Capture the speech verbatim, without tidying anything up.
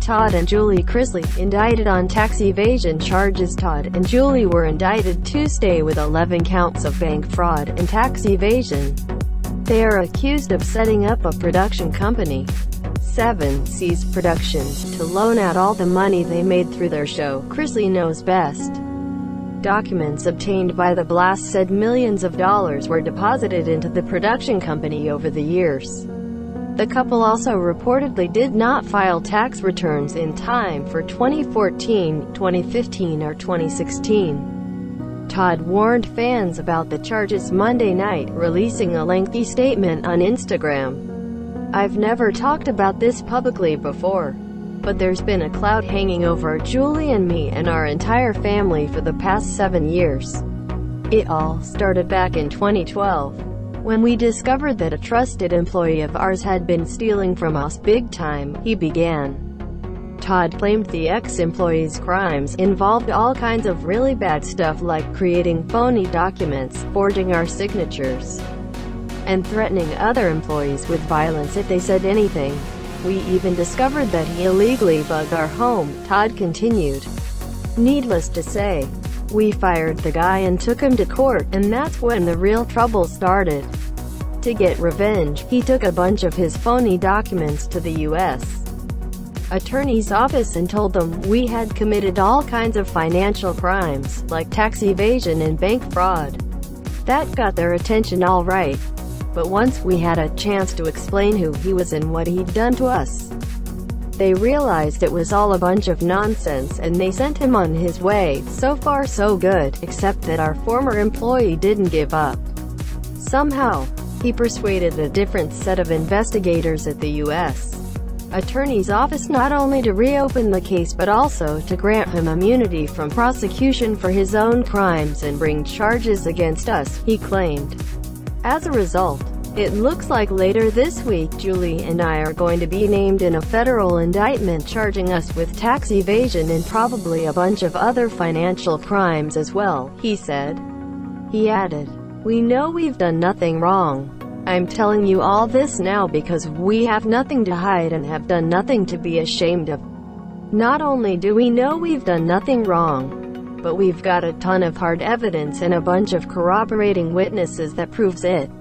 Todd and Julie Chrisley, indicted on tax evasion charges. Todd and Julie were indicted Tuesday with eleven counts of bank fraud and tax evasion. They are accused of setting up a production company, Seven Seas Productions, to loan out all the money they made through their show, Chrisley Knows Best. Documents obtained by the Blast said millions of dollars were deposited into the production company over the years. The couple also reportedly did not file tax returns in time for twenty fourteen, twenty fifteen or twenty sixteen. Todd warned fans about the charges Monday night, releasing a lengthy statement on Instagram. "I've never talked about this publicly before, but there's been a cloud hanging over Julie and me and our entire family for the past seven years. It all started back in twenty twelve. When we discovered that a trusted employee of ours had been stealing from us big time," he began. Todd claimed the ex-employee's crimes involved all kinds of really bad stuff like creating phony documents, forging our signatures, and threatening other employees with violence if they said anything. "We even discovered that he illegally bugged our home," Todd continued. "Needless to say, we fired the guy and took him to court, and that's when the real trouble started. To get revenge, he took a bunch of his phony documents to the U S Attorney's office and told them we had committed all kinds of financial crimes, like tax evasion and bank fraud. That got their attention all right. But once we had a chance to explain who he was and what he'd done to us, they realized it was all a bunch of nonsense, and they sent him on his way. So far so good, except that our former employee didn't give up. Somehow, he persuaded a different set of investigators at the U S Attorney's office not only to reopen the case but also to grant him immunity from prosecution for his own crimes and bring charges against us," he claimed. As a result, it looks like later this week Julie and I are going to be named in a federal indictment charging us with tax evasion and probably a bunch of other financial crimes as well, he said. He added, "We know we've done nothing wrong. I'm telling you all this now because we have nothing to hide and have done nothing to be ashamed of. Not only do we know we've done nothing wrong, but we've got a ton of hard evidence and a bunch of corroborating witnesses that proves it."